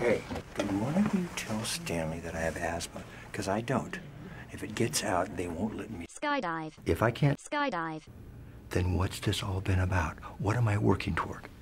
Hey, then one of you tell Stanley that I have asthma, because I don't. If it gets out, they won't let me Skydive. If I can't Skydive. then what's this all been about? What am I working toward?